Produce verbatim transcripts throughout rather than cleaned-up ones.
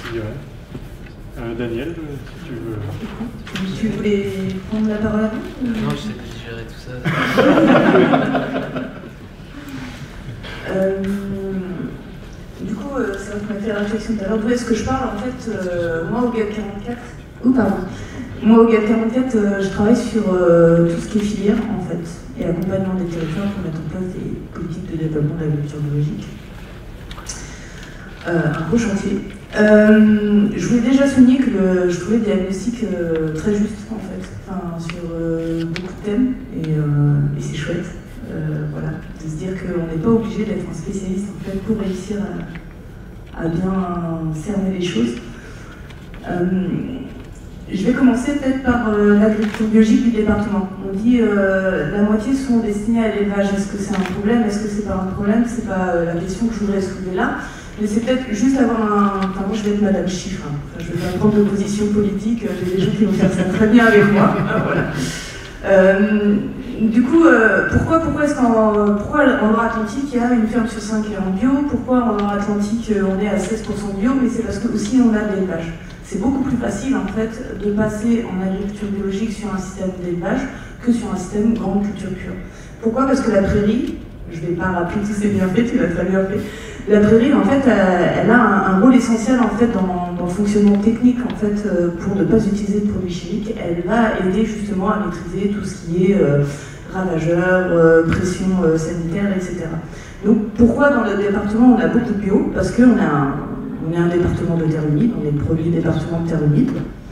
Merci. Ouais. Euh, Daniel, si tu veux. Tu voulais prendre la parole avant ? Non, je sais pas digérer tout ça. euh, du coup, euh, c'est vrai que m'a fait la réflexion tout à l'heure. D'où est-ce que je parle ? En fait, euh, moi au G A D quarante-quatre, ou pardon, moi au G A D quarante-quatre, euh, je travaille sur euh, tout ce qui est filière en fait, et accompagnement des territoires pour mettre en place des politiques de développement de l'agriculture biologique. Euh, un gros chantier. Euh, je voulais déjà souligner que le, je trouvais le diagnostic euh, très juste en fait, enfin, sur euh, beaucoup de thèmes, et, euh, et c'est chouette, euh, voilà, de se dire qu'on n'est pas obligé d'être un spécialiste en fait pour réussir à, à bien cerner les choses. Euh, je vais commencer peut-être par euh, l'agriculture biologique du département. On dit euh, la moitié sont destinés à l'élevage. Est-ce que c'est un problème? Est-ce que c'est pas un problème? C'est pas euh, la question que je voudrais soulever là. Mais c'est peut-être juste avoir un... Enfin, moi, je vais être Madame Chiffre. Hein. Enfin, je vais pas prendre de position politique. J'ai des gens qui vont faire ça très bien avec moi. Voilà. Euh, du coup, euh, pourquoi, pourquoi est-ce qu'en pourquoi en Loire-Atlantique, il y a une ferme sur cinq qui est en bio? Pourquoi en Loire-Atlantique, on est à seize pour cent bio? Mais c'est parce que aussi on a de l'élevage. C'est beaucoup plus facile, en fait, de passer en agriculture biologique sur un système d'élevage que sur un système grande culture pure. Pourquoi? Parce que la prairie, je ne vais pas rappeler tous ces bienfaits, tu l'as très bien fait. La prairie, en fait, elle a un rôle essentiel en fait dans, dans le fonctionnement technique, en fait, pour ne pas utiliser de produits chimiques. Elle va aider justement à maîtriser tout ce qui est euh, ravageurs, euh, pression euh, sanitaire, et cetera. Donc, pourquoi dans le département on a beaucoup de bio? Parce qu'on a un, on est un département de terre humide, on est le premier département de terre humide.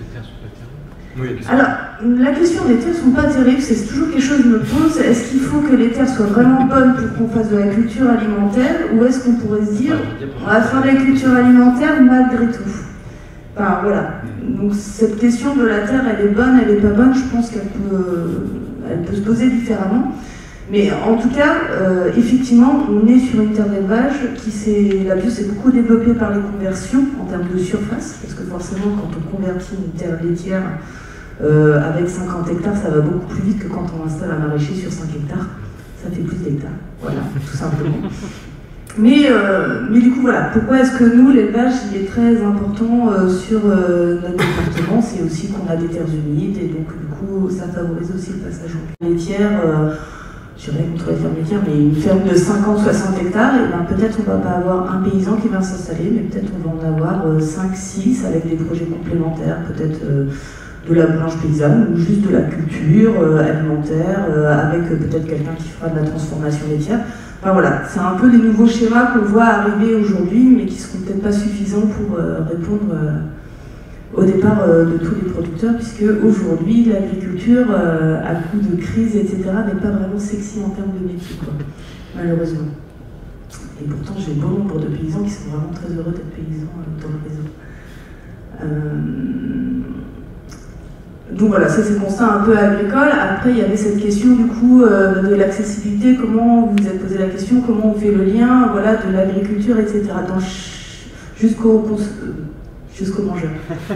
Oui, alors, la question des terres ne sont pas terribles, c'est toujours quelque chose que je me pose. Est-ce qu'il faut que les terres soient vraiment bonnes pour qu'on fasse de la culture alimentaire, ou est-ce qu'on pourrait se dire on va faire de la culture alimentaire malgré tout? Enfin, voilà. Donc, cette question de la terre, elle est bonne, elle n'est pas bonne, je pense qu'elle peut, elle peut se poser différemment. Mais en tout cas, euh, effectivement, on est sur une terre d'élevage qui s'est, la bio s'est beaucoup développée par les conversions en termes de surface, parce que forcément, quand on convertit une terre laitière euh, avec cinquante hectares, ça va beaucoup plus vite que quand on installe un maraîcher sur cinq hectares. Ça fait plus d'hectares, voilà, tout simplement. Mais, euh, mais du coup, voilà, pourquoi est-ce que nous, l'élevage, il est très important euh, sur euh, notre département? C'est aussi qu'on a des terres humides, et donc du coup, ça favorise aussi le passage en laitière. Euh, je dirais contre les fermes laitières, mais une ferme de cinquante soixante hectares, et ben peut-être on va pas avoir un paysan qui va s'installer, mais peut-être on va en avoir euh, cinq six avec des projets complémentaires, peut-être euh, de la branche paysanne, ou juste de la culture euh, alimentaire, euh, avec euh, peut-être quelqu'un qui fera de la transformation laitière. Enfin voilà, c'est un peu les nouveaux schémas qu'on voit arriver aujourd'hui, mais qui seront peut-être pas suffisants pour euh, répondre euh, au départ euh, de tous les producteurs, puisque aujourd'hui l'agriculture, euh, à coup de crise, et cetera, n'est pas vraiment sexy en termes de métier, quoi, malheureusement. Et pourtant, j'ai bon nombre de paysans qui sont vraiment très heureux d'être paysans euh, dans le réseau. Euh... Donc voilà, ça c'est le constat un peu agricole. Après, il y avait cette question du coup euh, de l'accessibilité. Comment vous vous êtes posé la question, comment on fait le lien, voilà, de l'agriculture, et cetera. Dans jusqu'au jusqu'au mangeur.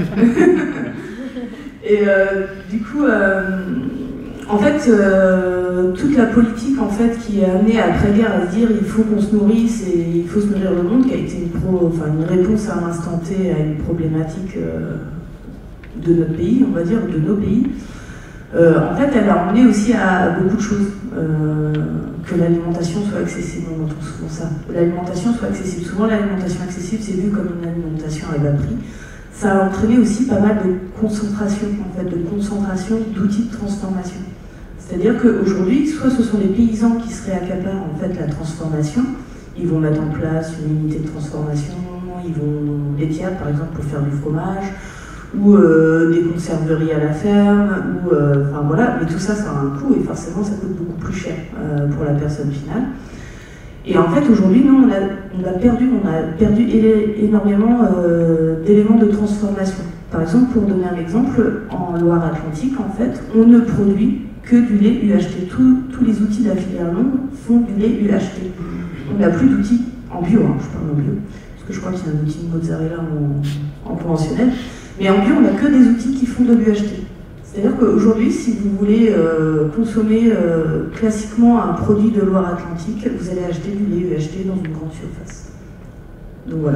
Et euh, du coup, euh, en fait, euh, toute la politique en fait qui est amenée après-guerre à se dire il faut qu'on se nourrisse et il faut se nourrir le monde, qui a été une, pro, enfin, une réponse à un instant T à une problématique euh, de notre pays, on va dire, de nos pays. Euh, en fait, elle a emmené aussi à beaucoup de choses. Euh, que l'alimentation soit accessible, on entend souvent ça. L'alimentation soit accessible. Souvent, l'alimentation accessible, c'est vu comme une alimentation à bas prix. Ça a entraîné aussi pas mal de concentration, en fait, de concentration d'outils de transformation. C'est-à-dire qu'aujourd'hui, soit ce sont les paysans qui se réaccaparent en fait la transformation, ils vont mettre en place une unité de transformation, ils vont laitière par exemple pour faire du fromage, ou euh, des conserveries à la ferme, ou euh, enfin voilà, mais tout ça, ça a un coût et forcément ça coûte beaucoup plus cher euh, pour la personne finale. Et en fait, aujourd'hui, nous, on a, on a perdu, on a perdu énormément euh, d'éléments de transformation. Par exemple, pour donner un exemple, en Loire-Atlantique, en fait, on ne produit que du lait U H T. Tous, tous les outils de la filière longue font du lait U H T. On n'a plus d'outils en bio, hein, je parle en bio, parce que je crois qu'il y a un outil de mozzarella en, en conventionnel. Mais en bio, on n'a que des outils qui font de l'U H T. C'est-à-dire qu'aujourd'hui, si vous voulez euh, consommer euh, classiquement un produit de Loire-Atlantique, vous allez acheter du lait U H T dans une grande surface. Donc voilà.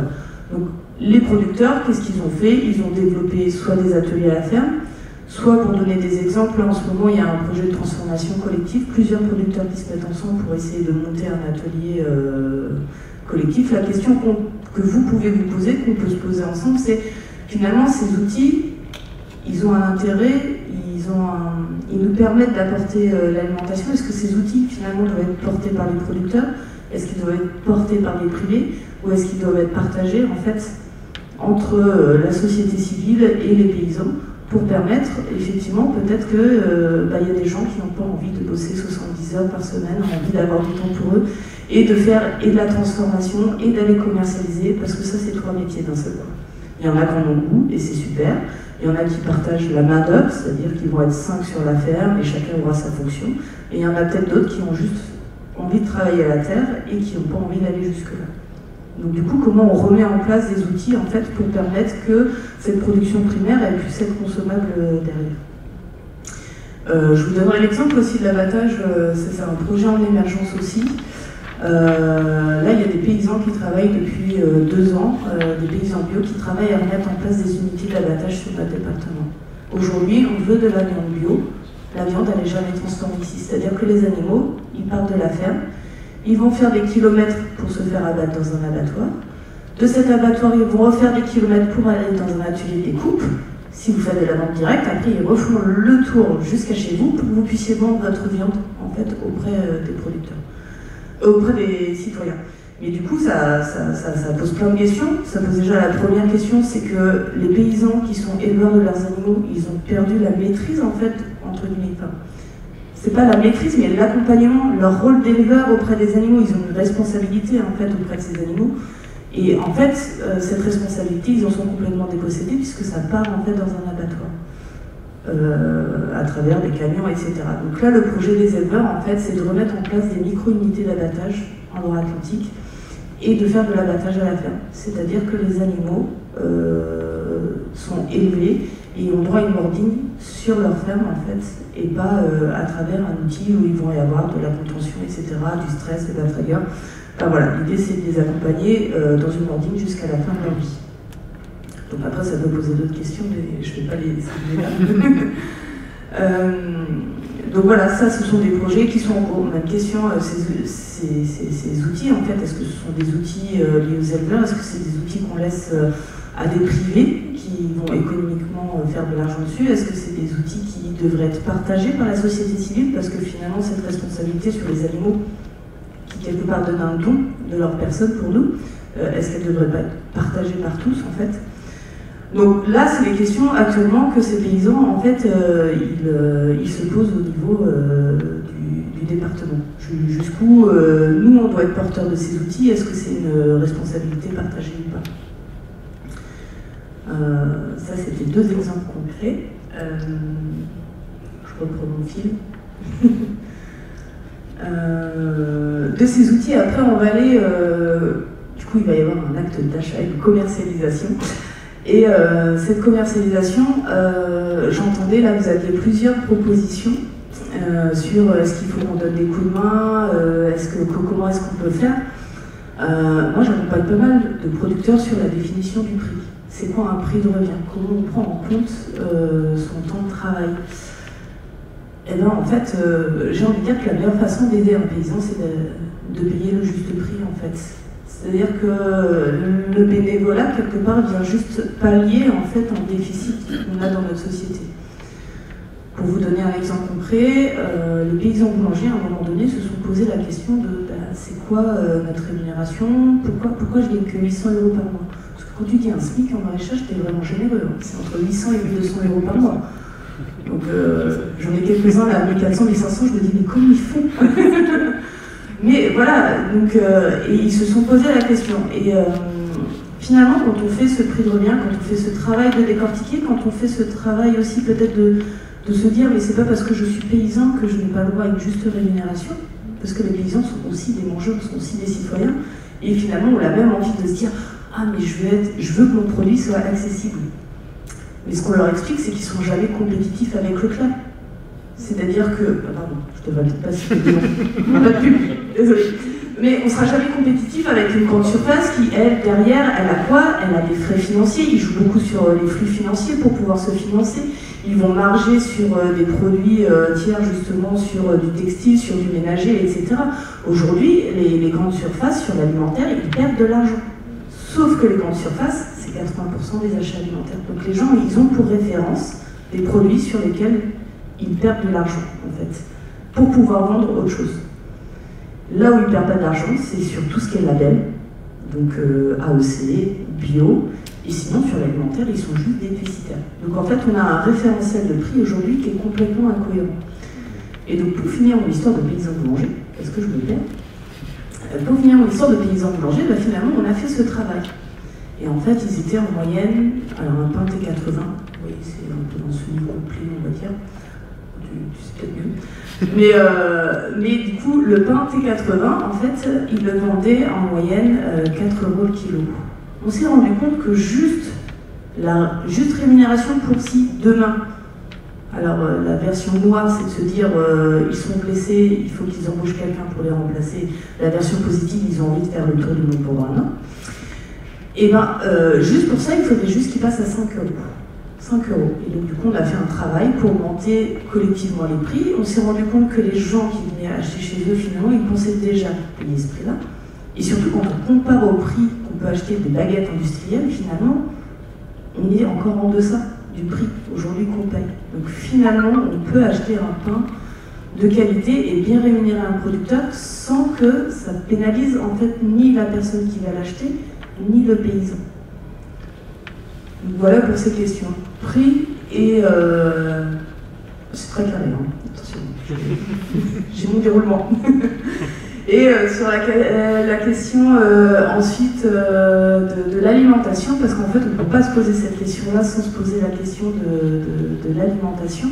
Donc les producteurs, qu'est-ce qu'ils ont fait? Ils ont développé soit des ateliers à la ferme, soit, pour donner des exemples, en ce moment il y a un projet de transformation collective, plusieurs producteurs qui se mettent ensemble pour essayer de monter un atelier euh, collectif. La question qu'on, que vous pouvez vous poser, qu'on peut se poser ensemble, c'est finalement ces outils, ils ont un intérêt, ils, ont un, ils nous permettent d'apporter euh, l'alimentation. Est-ce que ces outils finalement doivent être portés par les producteurs? Est-ce qu'ils doivent être portés par les privés? Ou est-ce qu'ils doivent être partagés en fait entre euh, la société civile et les paysans, pour permettre, effectivement, peut-être qu'il euh, bah, y a des gens qui n'ont pas envie de bosser soixante-dix heures par semaine, ont envie d'avoir du temps pour eux, et de faire et de la transformation, et d'aller commercialiser, parce que ça, c'est trois métiers d'un seul coup. Il y en a qui en ont le goût, et c'est super. Il y en a qui partagent la main-d'œuvre, c'est-à-dire qu'ils vont être cinq sur la ferme, et chacun aura sa fonction. Et il y en a peut-être d'autres qui ont juste envie de travailler à la terre, et qui n'ont pas envie d'aller jusque-là. Donc du coup, comment on remet en place des outils en fait pour permettre que cette production primaire elle puisse être consommable derrière. Euh, je vous donnerai l'exemple aussi de l'abattage, euh, c'est un projet en émergence aussi. Euh, là, il y a des paysans qui travaillent depuis euh, deux ans, euh, des paysans bio qui travaillent à remettre en place des unités d'abattage sur notre département. Aujourd'hui, on veut de la viande bio. La viande, elle n'est jamais transformée ici. C'est-à-dire que les animaux, ils partent de la ferme, ils vont faire des kilomètres pour se faire abattre dans un abattoir. De cet abattoir, ils vont refaire des kilomètres pour aller dans un atelier de découpe. Si vous faites de la vente directe, après ils refont le tour jusqu'à chez vous pour que vous puissiez vendre votre viande en fait, auprès des producteurs, euh, auprès des citoyens. Mais du coup, ça, ça, ça, ça pose plein de questions. Ça pose déjà la première question, c'est que les paysans qui sont éleveurs de leurs animaux, ils ont perdu la maîtrise en fait, entre guillemets. Enfin, c'est pas la maîtrise, mais l'accompagnement, leur rôle d'éleveur auprès des animaux, ils ont une responsabilité en fait auprès de ces animaux. Et en fait, euh, cette responsabilité, ils en sont complètement dépossédés puisque ça part en fait dans un abattoir, euh, à travers des camions, et cetera. Donc là, le projet des éleveurs, en fait, c'est de remettre en place des micro-unités d'abattage en Loire-Atlantique et de faire de l'abattage à la ferme. C'est-à-dire que les animaux euh, sont élevés et ont droit à une ordine sur leur ferme en fait, et pas euh, à travers un outil où ils vont y avoir de la contention, et cetera, du stress, de la frayeur. Enfin voilà, l'idée c'est de les accompagner euh, dans une ordine jusqu'à la fin de leur vie. Donc après ça peut poser d'autres questions, mais je ne vais pas les soulever là. euh, donc voilà, ça ce sont des projets qui sont en cours. Même question, euh, ces, ces, ces, ces outils en fait, est-ce que ce sont des outils euh, liés aux éleveurs? Est-ce que c'est des outils qu'on laisse euh, à des privés qui vont économiquement faire de l'argent dessus? Est-ce que c'est des outils qui devraient être partagés par la société civile? Parce que finalement, cette responsabilité sur les animaux, qui quelque part donnent un don de leur personne pour nous, euh, est-ce qu'elle ne devrait pas être partagée par tous, en fait? Donc là, c'est les questions actuellement que ces paysans, en fait, euh, ils, euh, ils se posent au niveau euh, du, du département. Jusqu'où euh, nous, on doit être porteurs de ces outils? Est-ce que c'est une responsabilité partagée ou pas? Euh, ça, c'était deux exemples concrets. Euh, je reprends mon fil. euh, de ces outils, après, on va aller... Euh, du coup, il va y avoir un acte d'achat et de commercialisation. Et euh, cette commercialisation, euh, j'entendais, là, vous aviez plusieurs propositions euh, sur est-ce qu'il faut qu'on donne des coups de main, euh, est-ce que, comment est-ce qu'on peut faire. Euh, moi, j'accompagne pas mal de producteurs sur la définition du prix. C'est quoi un prix de revient? Comment on prend en compte euh, son temps de travail? Eh bien, en fait, euh, j'ai envie de dire que la meilleure façon d'aider un paysan, c'est de, de payer le juste prix, en fait. C'est-à-dire que le bénévolat, quelque part, vient juste pallier, en fait, un déficit qu'on a dans notre société. Pour vous donner un exemple concret, euh, les paysans boulangers, à un moment donné, se sont posé la question de bah, c'est quoi euh, notre rémunération? Pourquoi, pourquoi je n'ai que huit cents euros par mois? Parce que quand tu dis un SMIC en maraîchage, t'es vraiment généreux. Hein. C'est entre huit cents et mille deux cents euros par mois. Donc euh, j'en ai quelques-uns là, mille quatre cents, mille cinq cents, je me dis mais comment ils font? Mais voilà, donc euh, et ils se sont posé la question. Et euh, finalement, quand on fait ce prix de revient, quand on fait ce travail de décortiquer, quand on fait ce travail aussi peut-être de, de se dire mais c'est pas parce que je suis paysan que je n'ai pas le droit à une juste rémunération, parce que les paysans sont aussi des mangeurs, sont aussi des citoyens, et finalement on a même envie de se dire ah mais je veux, être, je veux que mon produit soit accessible. Mais ce qu'on leur explique, c'est qu'ils ne sont jamais compétitifs avec Leclerc. C'est-à-dire que... Ah pardon, je devrais peut-être pas citer des noms. Pas de pub, désolé. Mais on ne sera jamais compétitif avec une grande surface qui, elle, derrière, elle a quoi? Elle a des frais financiers, ils jouent beaucoup sur les flux financiers pour pouvoir se financer. Ils vont marger sur des produits tiers, justement, sur du textile, sur du ménager, et cetera. Aujourd'hui, les, les grandes surfaces sur l'alimentaire, ils perdent de l'argent. Sauf que les grandes surfaces, c'est quatre-vingts pour cent des achats alimentaires. Donc les gens, ils ont pour référence des produits sur lesquels ils perdent de l'argent, en fait, pour pouvoir vendre autre chose. Là où ils ne perdent pas d'argent, c'est sur tout ce qui est label, donc euh, A O C, bio, et sinon sur l'alimentaire, ils sont juste déficitaires. Donc en fait, on a un référentiel de prix aujourd'hui qui est complètement incohérent. Et donc pour finir mon histoire de paysan boulanger, est-ce que je me perds? Pour finir mon histoire de paysan boulanger, bah, finalement on a fait ce travail. Et en fait, ils étaient en moyenne, alors un pain T quatre-vingts, oui, c'est un peu dans ce niveau complet, on va dire, tu, tu sais peut-être mieux. Mais, euh, mais du coup, le pain T quatre-vingts, en fait, ils le vendaient en moyenne euh, quatre euros le kilo. On s'est rendu compte que juste la juste rémunération pour si demain, alors euh, la version noire, c'est de se dire euh, ils sont blessés, il faut qu'ils embauchent quelqu'un pour les remplacer. La version positive, ils ont envie de faire le tour du monde pendant un an. Et bien, euh, juste pour ça, il faudrait juste qu'ils passent à cinq euros. cinq euros. Et donc, du coup, on a fait un travail pour augmenter collectivement les prix. On s'est rendu compte que les gens qui venaient acheter chez eux, finalement, ils pensaient déjà payer ce prix-là. Et surtout, quand on compare au prix qu'on peut acheter des baguettes industrielles, finalement, on est encore en deçà du prix aujourd'hui qu'on paye. Donc, finalement, on peut acheter un pain de qualité et bien rémunérer un producteur sans que ça pénalise, en fait, ni la personne qui va l'acheter, ni le paysan. Donc voilà pour ces questions. Prix et... Euh... C'est très carré, hein. Attention. J'ai mon déroulement. Et euh, sur la, euh, la question euh, ensuite euh, de, de l'alimentation, parce qu'en fait on ne peut pas se poser cette question-là sans se poser la question de, de, de l'alimentation.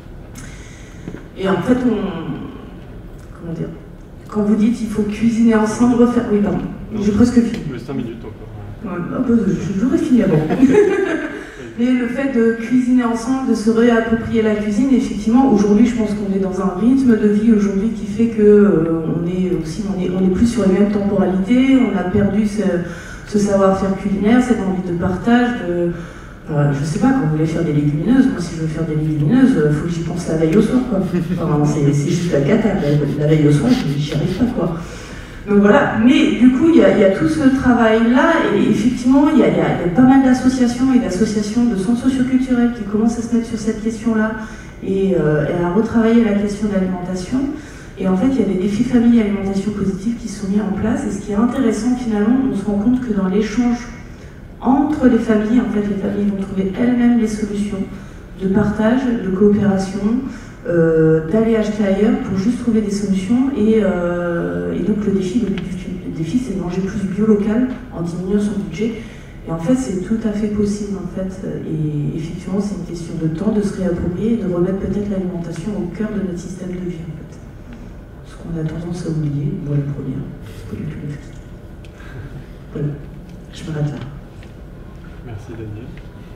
Et en fait, on... Comment dire? Quand vous dites il faut cuisiner ensemble, refaire... Oui, pardon. J'ai presque fini. Mais cinq minutes encore. Ouais, bah, j'aurais fini avant. Mais le fait de cuisiner ensemble, de se réapproprier la cuisine, effectivement, aujourd'hui, je pense qu'on est dans un rythme de vie aujourd'hui qui fait que euh, on est aussi, on est, on est plus sur les mêmes temporalités, on a perdu ce, ce savoir-faire culinaire, cette envie de partage, de... Euh, je sais pas, quand vous voulez faire des légumineuses, moi si je veux faire des légumineuses, il faut que j'y pense la veille au soir, quoi. Enfin, c'est juste la cata, la, la veille au soir, j'y arrive pas, quoi. Donc voilà, mais du coup, il y, y a tout ce travail-là, et effectivement, il y, y, y a pas mal d'associations et d'associations de centres socioculturels qui commencent à se mettre sur cette question-là et, euh, et à retravailler la question de l'alimentation. Et en fait, il y a des défis famille et alimentation positive qui sont mis en place, et ce qui est intéressant, finalement, on se rend compte que dans l'échange entre les familles, en fait, les familles vont trouver elles-mêmes les solutions de partage, de coopération, Euh, d'aller acheter ailleurs pour juste trouver des solutions et, euh, et donc le défi, le, le défi c'est de manger plus bio local en diminuant son budget et en fait c'est tout à fait possible en fait et effectivement c'est une question de temps de se réapproprier et de remettre peut-être l'alimentation au cœur de notre système de vie en fait. Ce qu'on a tendance à oublier, moi la première, c'est pas du tout le fait. Voilà, je m'arrête là. Merci Daniel.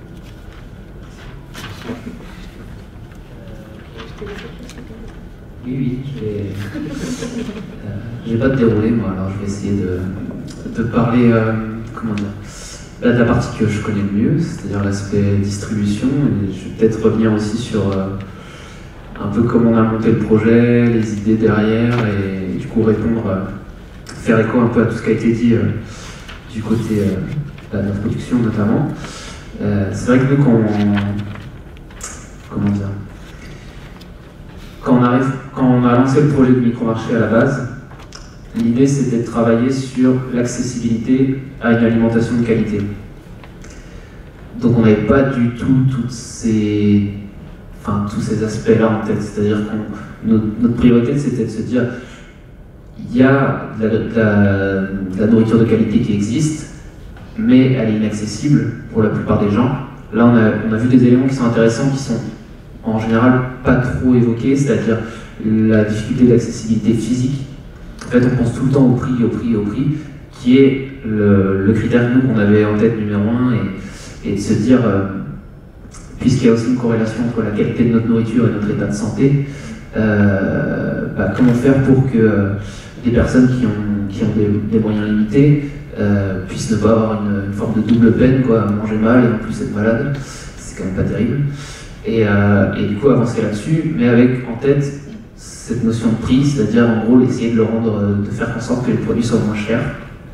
Oui, oui, je vais, euh, je vais pas te dérouler moi, alors je vais essayer de, de parler, euh, comment dire, là, de la partie que je connais le mieux, c'est-à-dire l'aspect distribution, et je vais peut-être revenir aussi sur euh, un peu comment on a monté le projet, les idées derrière, et, et du coup répondre, euh, faire écho un peu à tout ce qui a été dit euh, du côté euh, de la production notamment. Euh, c'est vrai que nous, quand on, comment dire, Quand on, arrive, quand on a lancé le projet de micro-marché à la base, l'idée c'était de travailler sur l'accessibilité à une alimentation de qualité. Donc on n'avait pas du tout toutes ces, enfin, tous ces aspects-là en tête. C'est-à-dire que notre, notre priorité c'était de se dire il y a de la, de, la, de la nourriture de qualité qui existe, mais elle est inaccessible pour la plupart des gens. Là on a, on a vu des éléments qui sont intéressants, qui sont en général pas trop évoqué, c'est-à-dire la difficulté d'accessibilité physique. En fait, on pense tout le temps au prix, au prix, au prix, qui est le, le critère nous qu'on avait en tête numéro un, et, et de se dire, euh, puisqu'il y a aussi une corrélation entre la qualité de notre nourriture et notre état de santé, euh, bah, comment faire pour que euh, les personnes qui ont, qui ont des, des moyens limités euh, puissent ne pas avoir une, une forme de double peine, quoi, manger mal et en plus être malade, c'est quand même pas terrible. Et, euh, et du coup avancer là-dessus, mais avec en tête cette notion de prix, c'est-à-dire en gros essayer de le rendre, de faire en sorte que les produits soient moins chers.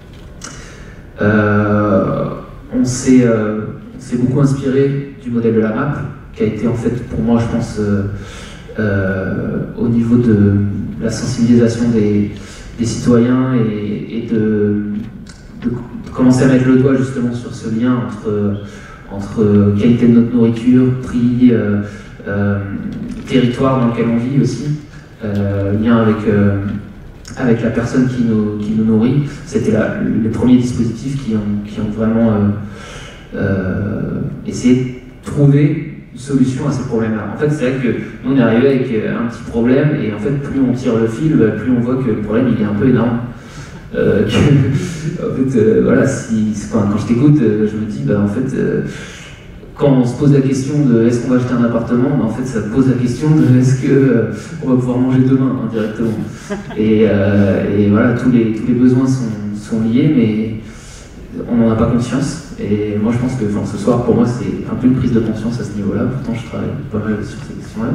Euh, on s'est euh, beaucoup inspiré du modèle de la M A P, qui a été en fait pour moi je pense euh, euh, au niveau de la sensibilisation des, des citoyens et, et de, de, de commencer à mettre le doigt justement sur ce lien entre entre qualité de notre nourriture, prix, euh, euh, territoire dans lequel on vit aussi, euh, lien avec, euh, avec la personne qui nous, qui nous nourrit. C'était les premiers dispositifs qui ont, qui ont vraiment euh, euh, essayé de trouver une solution à ces problèmes-là. En fait, c'est vrai que nous on est arrivé avec un petit problème et en fait plus on tire le fil, plus on voit que le problème il est un peu énorme. Euh, que, en fait, euh, voilà, si, quand, quand je t'écoute, euh, je me dis, bah, en fait, euh, quand on se pose la question de est-ce qu'on va acheter un appartement, bah, en fait, ça pose la question de est-ce qu'on euh, va pouvoir manger demain, hein, directement. Et, euh, et voilà, tous les, tous les besoins sont, sont liés, mais on n'en a pas conscience. Et moi, je pense que enfin, ce soir, pour moi, c'est un peu une prise de conscience à ce niveau-là. Pourtant, je travaille pas mal sur ces questions-là.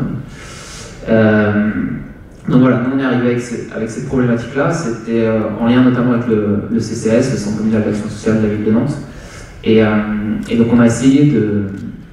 Euh, Donc voilà, nous on est arrivé avec, ces, avec cette problématique-là, c'était euh, en lien notamment avec le, le C C S, le Centre communal d'action sociale de la ville de Nantes. Et, euh, et donc on a essayé de,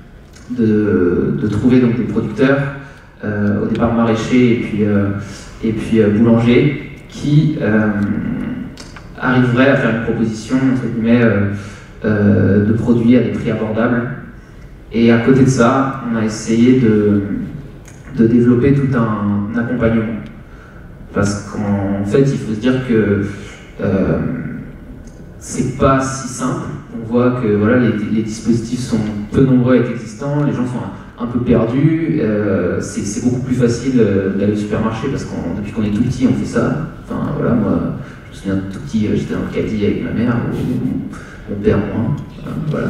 de, de trouver donc, des producteurs, euh, au départ maraîchers et puis, euh, et puis euh, boulangers, qui euh, arriveraient à faire une proposition entre guillemets, euh, euh, de produits à des prix abordables. Et à côté de ça, on a essayé de, de développer tout un, un accompagnement. Parce qu'en fait, il faut se dire que euh, c'est pas si simple. On voit que voilà, les, les dispositifs sont peu nombreux à être existants, les gens sont un, un peu perdus. Euh, c'est beaucoup plus facile d'aller au supermarché parce que depuis qu'on est tout petit, on fait ça. Enfin voilà, moi, je me souviens tout petit, j'étais dans le caddie avec ma mère, ou mon père moi. Voilà.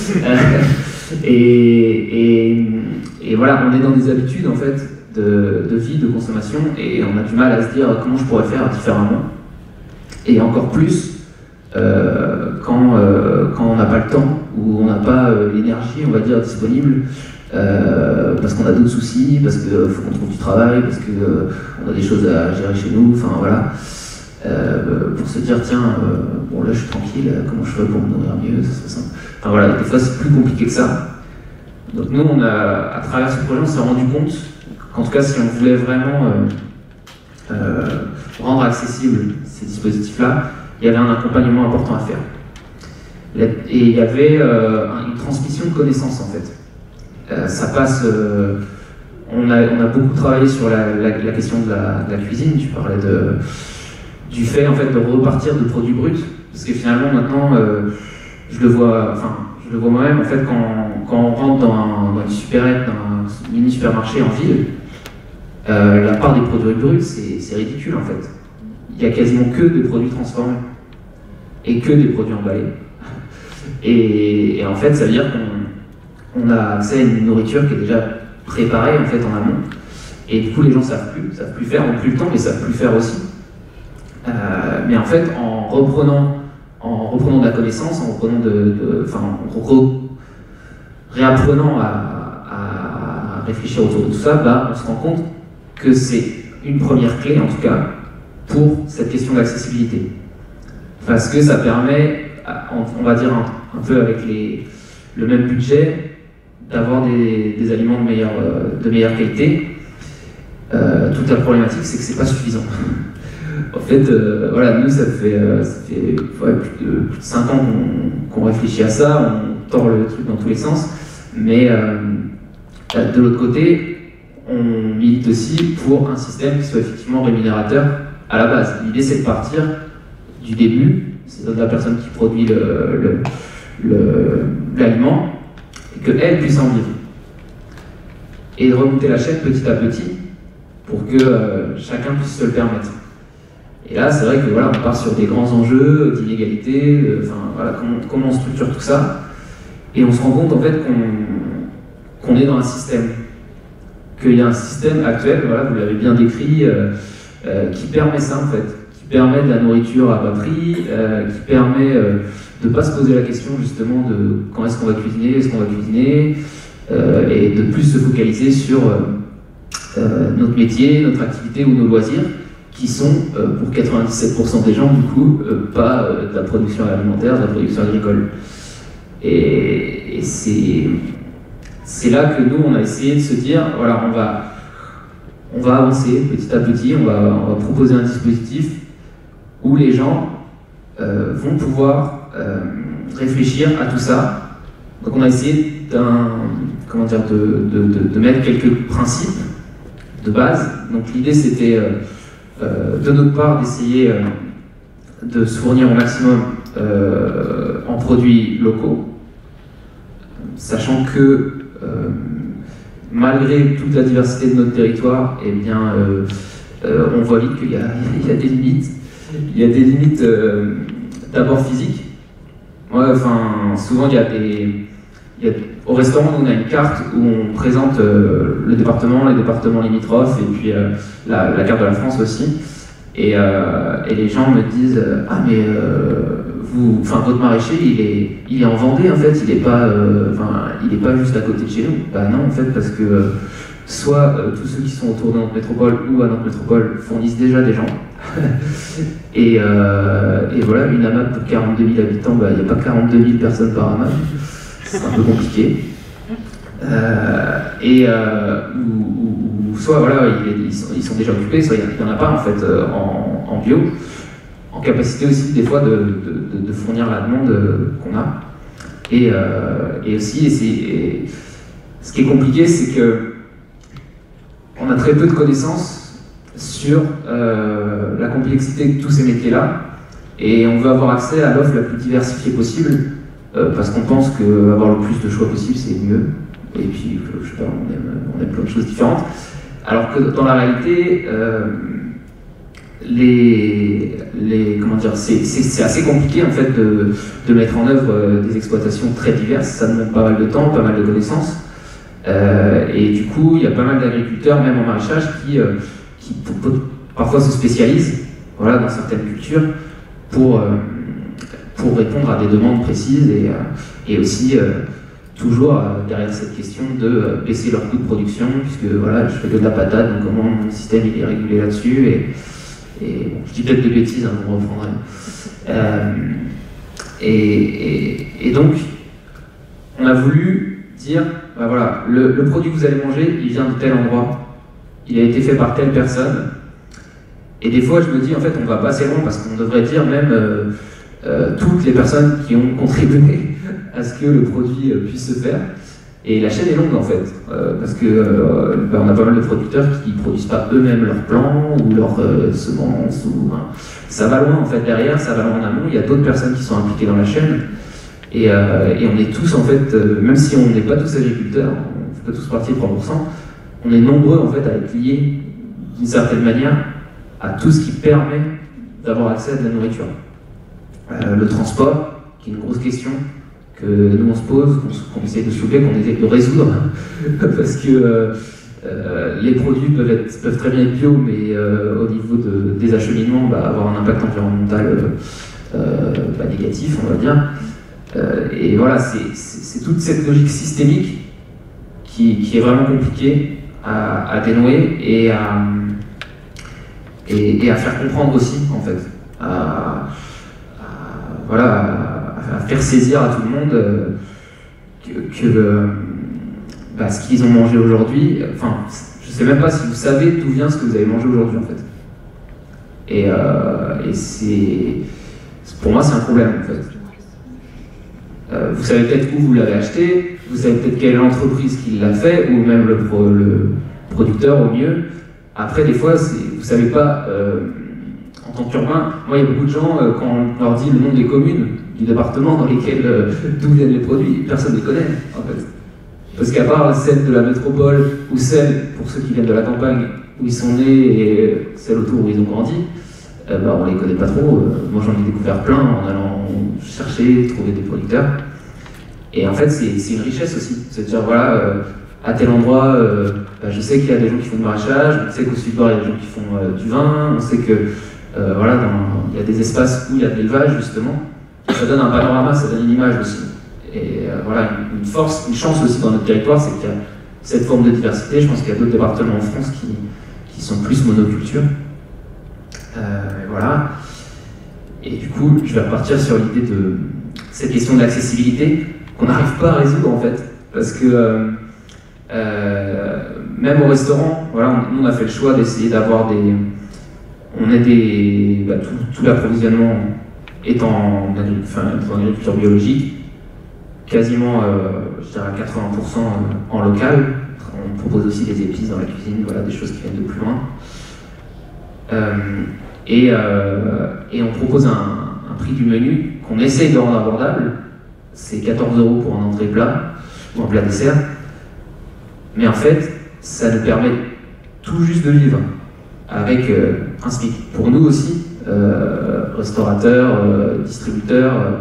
et, et, et voilà, on est dans des habitudes en fait de, de vie, de consommation, et on a du mal à se dire comment je pourrais faire différemment. Et encore plus euh, quand, euh, quand on n'a pas le temps, ou on n'a pas euh, l'énergie, on va dire, disponible, euh, parce qu'on a d'autres soucis, parce qu'il euh, faut qu'on trouve du travail, parce qu'on euh, a des choses à gérer chez nous, enfin voilà. Euh, pour se dire tiens, euh, bon là je suis tranquille, comment je fais pour me nourrir mieux, ça se simple. Enfin voilà, des fois c'est plus compliqué que ça. Donc nous, on a, à travers ce projet, on s'est rendu compte qu'en tout cas, si on voulait vraiment euh, euh, rendre accessibles ces dispositifs-là, il y avait un accompagnement important à faire. Et il y avait euh, une transmission de connaissances en fait. Euh, ça passe. Euh, on, a, on a beaucoup travaillé sur la, la, la question de la, de la cuisine. Tu parlais de, du fait en fait de repartir de produits bruts, parce que finalement maintenant, euh, je le vois. Enfin, je le vois moi-même en fait quand, quand on rentre dans, un, dans une supérette, dans un mini supermarché en ville. Euh, la part des produits bruts, c'est ridicule en fait. Il n'y a quasiment que des produits transformés et que des produits emballés. Et, et en fait, ça veut dire qu'on on a accès à une nourriture qui est déjà préparée en fait en amont. Et du coup, les gens savent plus, savent plus faire, n'ont plus le temps, mais savent plus faire aussi. Euh, mais en fait, en reprenant, en reprenant de la connaissance, en reprenant de, de enfin, en re, réapprenant à, à réfléchir autour de tout ça, bah, on se rend compte que c'est une première clé, en tout cas, pour cette question d'accessibilité. Parce que ça permet, on va dire un, un peu avec les, le même budget, d'avoir des, des aliments de meilleure, de meilleure qualité. Euh, toute la problématique, c'est que c'est pas suffisant. En fait, euh, voilà, nous, ça fait, euh, ça fait ouais, plus, de, plus de cinq ans qu'on qu'on réfléchit à ça, on tord le truc dans tous les sens, mais euh, de l'autre côté, on milite aussi pour un système qui soit effectivement rémunérateur à la base. L'idée, c'est de partir du début, c'est de la personne qui produit l'aliment, et qu'elle puisse en vivre. Et de remonter la chaîne petit à petit pour que euh, chacun puisse se le permettre. Et là, c'est vrai que voilà, on part sur des grands enjeux d'inégalité, enfin voilà, comment, comment on structure tout ça, et on se rend compte en fait qu'on qu'on est dans un système, qu'il y a un système actuel, voilà, vous l'avez bien décrit, euh, euh, qui permet ça en fait, qui permet de la nourriture à bas prix, euh, qui permet euh, de ne pas se poser la question justement de quand est-ce qu'on va cuisiner, est-ce qu'on va cuisiner, euh, et de plus se focaliser sur euh, euh, notre métier, notre activité ou nos loisirs, qui sont, euh, pour quatre-vingt-dix-sept pour cent des gens, du coup, euh, pas euh, de la production alimentaire, de la production agricole. Et, et c'est là que nous, on a essayé de se dire, voilà, on va, on va avancer petit à petit, on va, on va proposer un dispositif où les gens euh, vont pouvoir euh, réfléchir à tout ça. Donc on a essayé d'un, comment dire, de, de, de, de mettre quelques principes de base. Donc l'idée c'était euh, euh, de notre part d'essayer euh, de se fournir au maximum euh, en produits locaux, sachant que euh, malgré toute la diversité de notre territoire, eh bien, euh, euh, on voit vite qu'il y, y a des limites. Il y a des limites euh, d'abord physiques. Ouais, enfin, souvent, il y a des... Il y a, au restaurant, on a une carte où on présente euh, le département, les départements limitrophes, et puis euh, la, la carte de la France aussi. Et, euh, et les gens me disent « Ah, mais euh, vous, enfin, votre maraîcher, il est, il est en Vendée, en fait, il n'est pas, euh, il est pas juste à côté de chez nous. » Bah non, en fait, parce que euh, soit euh, tous ceux qui sont autour de notre métropole ou à notre métropole fournissent déjà des gens. et, euh, et voilà, une AMAP pour quarante-deux mille habitants, bah, il n'y a pas quarante-deux mille personnes par AMAP. C'est un peu compliqué. Euh, et euh, ou, ou, ou soit voilà, ils, ils, sont, ils sont déjà occupés, soit il n'y en a pas en fait euh, en, en bio, en capacité aussi des fois de, de, de fournir la demande euh, qu'on a. Et, euh, et aussi, et et ce qui est compliqué, c'est que on a très peu de connaissances sur euh, la complexité de tous ces métiers-là, et on veut avoir accès à l'offre la plus diversifiée possible. Euh, parce qu'on pense qu'avoir le plus de choix possible, c'est mieux. Et puis, je sais pas, on aime, on aime plein de choses différentes. Alors que dans la réalité, euh, les, les, comment dire, c'est assez compliqué en fait de, de mettre en œuvre euh, des exploitations très diverses. Ça demande pas mal de temps, pas mal de connaissances. Euh, et du coup, il y a pas mal d'agriculteurs, même en maraîchage, qui, euh, qui parfois se spécialisent, voilà, dans certaines cultures pour... Euh, pour répondre à des demandes précises et, euh, et aussi euh, toujours euh, derrière cette question de euh, baisser leur coût de production, puisque voilà, je fais que de la patate, donc comment mon système il est régulé là-dessus, et, et bon, je dis peut-être des bêtises, hein, vous me reprendrez. Euh, et, et, et donc, on a voulu dire, bah voilà, le, le produit que vous allez manger, il vient de tel endroit, il a été fait par telle personne, et des fois je me dis, en fait, on va pas assez loin, parce qu'on devrait dire même... Euh, Euh, toutes les personnes qui ont contribué à ce que le produit euh, puisse se faire. Et la chaîne est longue en fait, euh, parce que euh, bah, on a pas mal de producteurs qui ne produisent pas eux-mêmes leurs plants ou leurs euh, semences. Ou, hein. Ça va loin en fait derrière, ça va loin en amont. Il y a d'autres personnes qui sont impliquées dans la chaîne. Et, euh, et on est tous en fait, euh, même si on n'est pas tous agriculteurs, on ne fait pas tous partie de trois pour cent, on est nombreux en fait à être liés d'une certaine manière à tout ce qui permet d'avoir accès à de la nourriture. Euh, le transport, qui est une grosse question que nous on se pose, qu'on qu essaie de soulever, qu'on essaie de résoudre, parce que euh, euh, les produits peuvent, être, peuvent très bien être bio, mais euh, au niveau de, des acheminements, bah, avoir un impact environnemental euh, bah, négatif, on va dire. Euh, et voilà, c'est toute cette logique systémique qui, qui est vraiment compliquée à, à dénouer et à, et, et à faire comprendre aussi, en fait. À, voilà, à faire saisir à tout le monde euh, que, que euh, bah, ce qu'ils ont mangé aujourd'hui, enfin, je sais même pas si vous savez d'où vient ce que vous avez mangé aujourd'hui en fait. Et, euh, et c'est, pour moi, c'est un problème en fait. Euh, vous savez peut-être où vous l'avez acheté, vous savez peut-être quelle entreprise qui l'a fait, ou même le, pro, le producteur au mieux. Après, des fois, vous savez pas. Euh, En tant qu'urbain, moi il y a beaucoup de gens, euh, quand on leur dit le nom des communes du département dans lesquelles, euh, d'où viennent les produits, personne ne les connaît en fait. Parce qu'à part celle de la métropole, ou celle, pour ceux qui viennent de la campagne, où ils sont nés, et celle autour où ils ont grandi, euh, bah, on les connaît pas trop. Euh, moi j'en ai découvert plein en allant chercher, trouver des producteurs. Et en fait c'est une richesse aussi, c'est de dire voilà, euh, à tel endroit, euh, bah, je sais qu'il y a des gens qui font du maraîchage, on sait qu'au Sud-Bord il y a des gens qui font euh, du vin, on sait que Euh, voilà, dans, il y a des espaces où il y a de l'élevage justement. Ça donne un panorama, ça donne une image aussi. Et euh, voilà, une force, une chance aussi dans notre territoire, c'est qu'il y a cette forme de diversité. Je pense qu'il y a d'autres départements en France qui, qui sont plus monoculture. Euh, voilà. Et du coup, je vais repartir sur l'idée de cette question de l'accessibilité qu'on n'arrive pas à résoudre en fait. Parce que euh, euh, même au restaurant, voilà, on, on a fait le choix d'essayer d'avoir des... On est des... Bah, tout, tout l'approvisionnement est en, enfin, en agriculture biologique, quasiment, euh, je dirais à quatre-vingts pour cent en local. On propose aussi des épices dans la cuisine, voilà, des choses qui viennent de plus loin. Euh, et, euh, et on propose un, un prix du menu qu'on essaye de rendre abordable. C'est quatorze euros pour un entrée plat ou un plat dessert. Mais en fait, ça nous permet tout juste de vivre avec euh, un SMIC. Pour nous aussi, euh, restaurateurs, euh, distributeurs. Euh,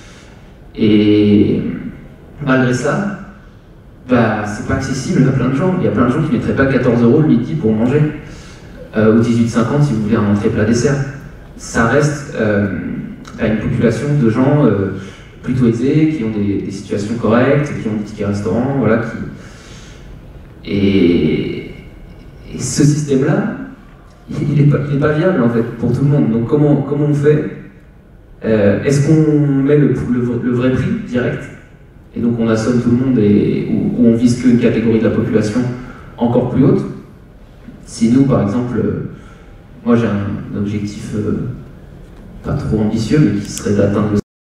et malgré ça, bah, c'est pas accessible à plein de gens. Il y a plein de gens qui ne mettraient pas quatorze euros le midi pour manger. Euh, ou dix-huit cinquante si vous voulez un entrée plat dessert. Ça reste euh, à une population de gens euh, plutôt aisés, qui ont des, des situations correctes, qui ont des tickets restaurants, voilà, qui... Et, et ce système-là, il n'est pas, il est pas viable en fait pour tout le monde. Donc comment, comment on fait euh, Est-ce qu'on met le, le, le vrai prix direct et donc on assomme tout le monde et, ou, ou on vise qu'une catégorie de la population encore plus haute? Si nous, par exemple, euh, moi j'ai un, un objectif euh, pas trop ambitieux, mais qui serait d'atteindre le